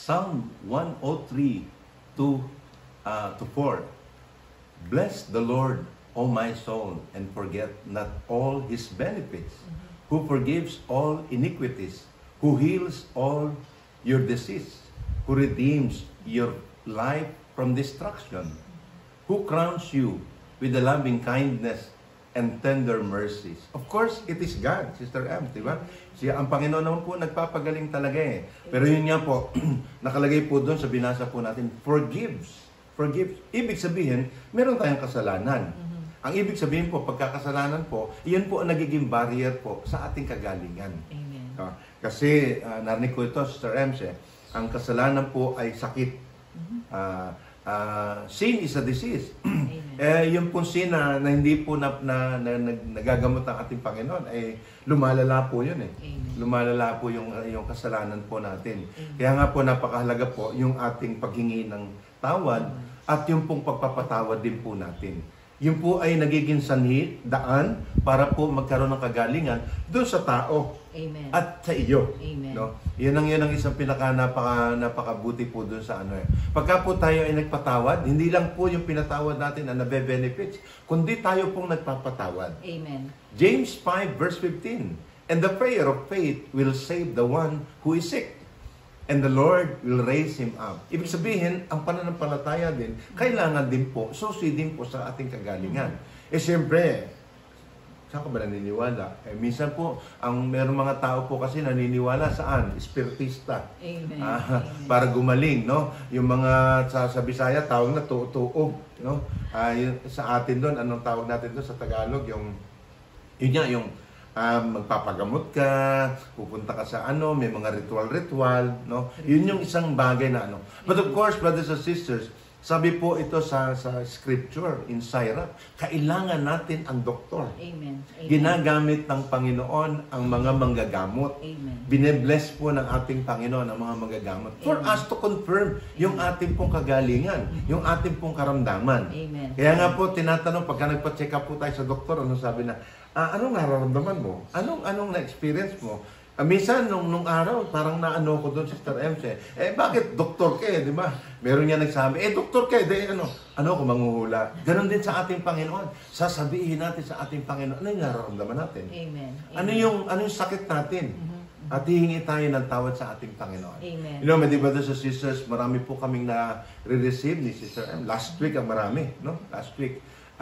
Psalm 103 to 4. Bless the Lord, O my soul, and forget not all His benefits, who forgives all iniquities, who heals all your disease, who redeems your life from destruction, who crowns you with the loving kindness and tender mercies. Of course, it is God, Sister M, di ba? Siya, ang Panginoon naman po, nagpapagaling talaga eh. Pero yun nga po, nakalagay po doon sa binasa po natin, forgives. Forgives. Ibig sabihin, meron tayong kasalanan. Ang ibig sabihin po, pagkakasalanan po, iyan po ang nagiging barrier po sa ating kagalingan. Amen. Kasi, narinig ko ito, Sister M, ang kasalanan po ay sakit. Sin is a disease. Yung pong sin na hindi po nagagamot ang ating Panginoon, ay lumalala po yun eh. Amen. Lumalala po yung kasalanan po natin. Kaya nga po napakahalaga po yung ating paghingi ng tawad at yung pong pagpapatawad din po natin. Yun po ay nagiging sanhi, daan, para po magkaroon ng kagalingan doon sa tao. Amen. At sa iyo. Amen. No? Yun ang isang napakabuti po doon sa ano eh. Pagka po tayo ay nagpatawad, hindi lang po yung pinatawad natin ang nabe-benefits, kundi tayo pong nagpapatawad. Amen. James 5 verse 15. And the prayer of faith will save the one who is sick, and the Lord will raise him up. Ibig sabihin, ang pananampalataya din, kailangan din po, susi din po sa ating kagalingan. Siyempre, saan ka ba naniniwala? Minsan po, meron mga tao po kasi naniniwala saan? Espiritista. Amen. Para gumaling, no? Yung mga sa Bisaya, tawag na tuog, no? Sa atin doon, anong tawag natin doon sa Tagalog? Yung magpapagamot ka, pupunta ka sa may mga ritual, no? Yun yung isang bagay na But of course, brothers and sisters, sabi po ito sa scripture in Sirach, kailangan natin ang doktor. Amen. Amen. Ginagamit ng Panginoon ang mga manggagamot. Amen. Bine-bless po ng ating Panginoon ang mga manggagamot for us to confirm yung ating pong kagalingan, yung ating pong karamdaman. Amen. Kaya nga po, tinatanong, pagka nagpa-check up po tayo sa doktor, ano sabi na, anong nararamdaman mo? Anong na-experience mo? Minsan, nung araw, parang naano ko doon, Sister M, bakit doktor ka di ba? Meron niya nagsabi, doktor ka ano ko manghuhula? Ganon din sa ating Panginoon. Sasabihin natin sa ating Panginoon, ano yung nararamdaman natin? Amen. Ano yung sakit natin? At hihingi tayo ng tawad sa ating Panginoon. Amen. You know, my dear brothers and sisters, marami po kaming na-receive ni Sister M. Last week ang marami, no? Last week.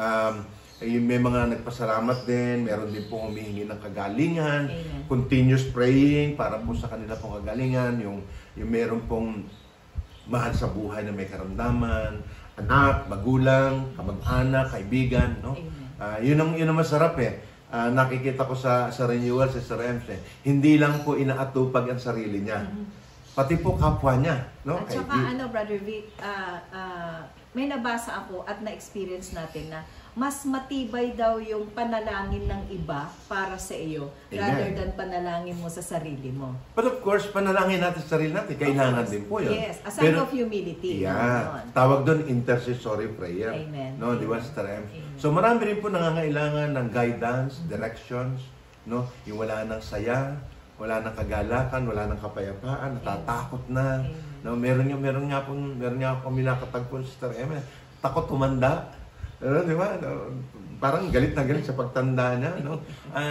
May mga nagpasalamat din, meron din pong humihingi ng kagalingan, Amen. Continuous praying para po sa kanila pong kagalingan, yung meron pong mahal sa buhay na may karamdaman, anak, magulang, kamag-anak, kaibigan, no? Yun ang masarap nakikita ko sa renewal sa Sir Ramsey, hindi lang po inaatupag ang sarili niya, pati po kapwa niya, no? At saka Brother Vic, may nabasa ako at na-experience natin na mas matibay daw yung panalangin ng iba para sa iyo. Amen. Rather than panalangin mo sa sarili mo. But of course, panalangin natin sa sarili natin. Kailangan din po yun. Yes, a sign of humility. Yeah. Tawag doon intercessory prayer. Amen. No, di ba, Sister M? So marami rin po nangangailangan ng guidance, directions, no? Yung wala nang saya, wala nang kagalakan, wala nang kapayapaan, natatakot na. No, meron nga po kami nakatagpo, Sister M. Takot tumanda. Di ba? Parang galit na galit sa pagtanda niya, no?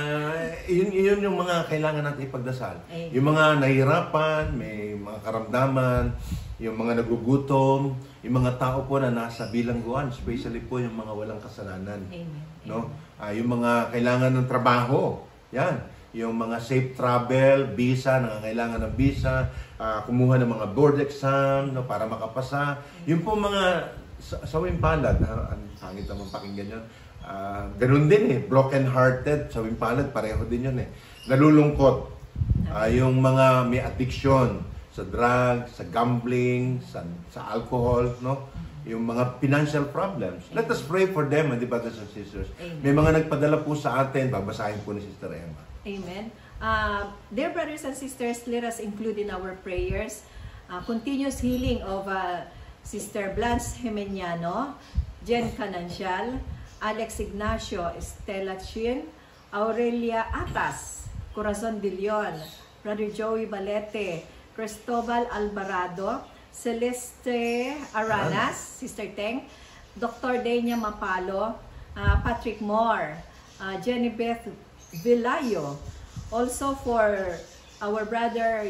Yun yung mga kailangan natin ipagdasal. Yung mga nahihirapan, may mga karamdaman, yung mga nagugutom, yung mga tao po na nasa bilangguan, especially po yung mga walang kasalanan. Amen. No? Yung mga kailangan ng trabaho, yan. Yung mga safe travel, visa, nangangailangan ng visa, kumuha ng mga board exam, no, para makapasa. Yung po mga sawing palad, ang pangit naman pakinggan yun. Ganun din broken-hearted, sawing palad, pareho din yun Nalulungkot. Yung mga may addiction sa drugs, sa gambling, sa alcohol, no? Yung mga financial problems. Let us pray for them, my brothers and sisters. Amen. May mga nagpadala po sa atin, babasahin po ni Sister Emma. Amen. Dear brothers and sisters, let us include in our prayers continuous healing of Sister Blanche Gemeniano, Jen Canancial, Alex Ignacio, Estela Chin, Aurelia Atas, Corazon de Leon, Brother Joey Balete, Cristobal Alvarado, Celeste Aranas, Sister Teng, Dr. Denia Mapalo, Patrick Moore, Jennifer Villayo. Also for our brother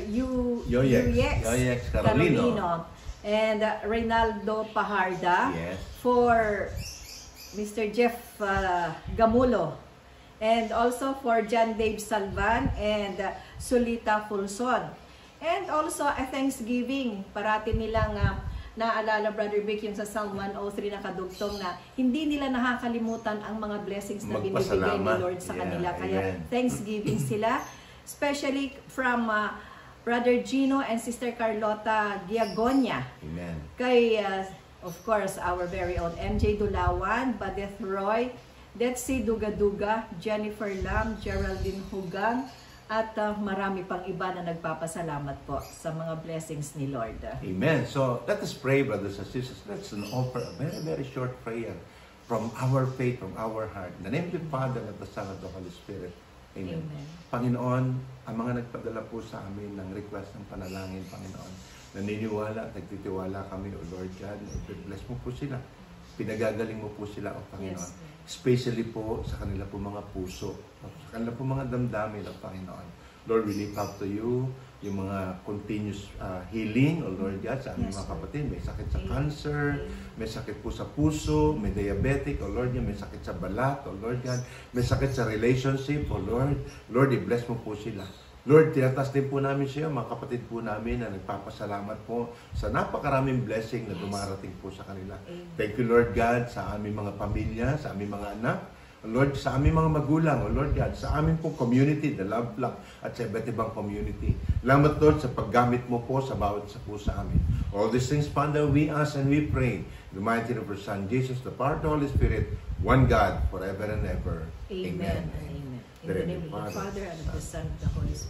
Yoyex Carolino. And Reynaldo Pajarda. Yes. For Mr. Jeff Gamulo. And also for John Dave Salvan and Solita Fulson. And also a Thanksgiving. Parati nilang naalala, Brother Vic, yung sa Psalm 103 na kadugtong na hindi nila nakakalimutan ang mga blessings na binibigay ni Lord sa kanila. Kaya Thanksgiving sila. Especially from Brother Gino and Sister Carlota Giagonia. Amen. Kay, of course, our very own MJ Dulawan, Badeth Roy, Detsy Dugaduga, Jennifer Lam, Geraldine Hugang, at marami pang iba na nagpapasalamat po sa mga blessings ni Lord. Amen. So, let us pray, brothers and sisters. Let's offer a very, very short prayer from our faith, from our heart. In the name of the Father, and of the Son, and of the Holy Spirit. Amen. Amen. Panginoon, ang mga nagpadala po sa amin ng request ng panalangin, Panginoon, naniniwala at nagtitiwala kami, O Lord God, bless mo po sila. Pinagagaling mo po sila, O Panginoon. Yes. Especially po sa kanila po mga puso, sa kanila po mga damdamin, O Panginoon. Lord, we lift up to you yung mga continuous healing, O Lord God, sa aming mga kapatid. May sakit sa cancer, may sakit po sa puso, may diabetic, O Lord God, may sakit sa balat, O Lord God, may sakit sa relationship, O Lord. Lord, i-bless mo po sila. Lord, tinatas din po namin siya, mga kapatid po namin na nagpapasalamat po sa napakaraming blessing na dumarating po sa kanila. Thank you, Lord God, sa aming mga pamilya, sa aming mga anak, Lord, sa aming mga magulang, O Lord God, sa aming po community, the Love Flock, at sa iba't ibang community. Salamat, Lord, sa paggamit mo po sa bawat isa po sa amin. All these things, Father, we ask and we pray. In the mighty name of your Son, Jesus, the power of the Holy Spirit, one God, forever and ever. Amen. Amen. In the name of the Father, and of the Son, and of the Holy Spirit.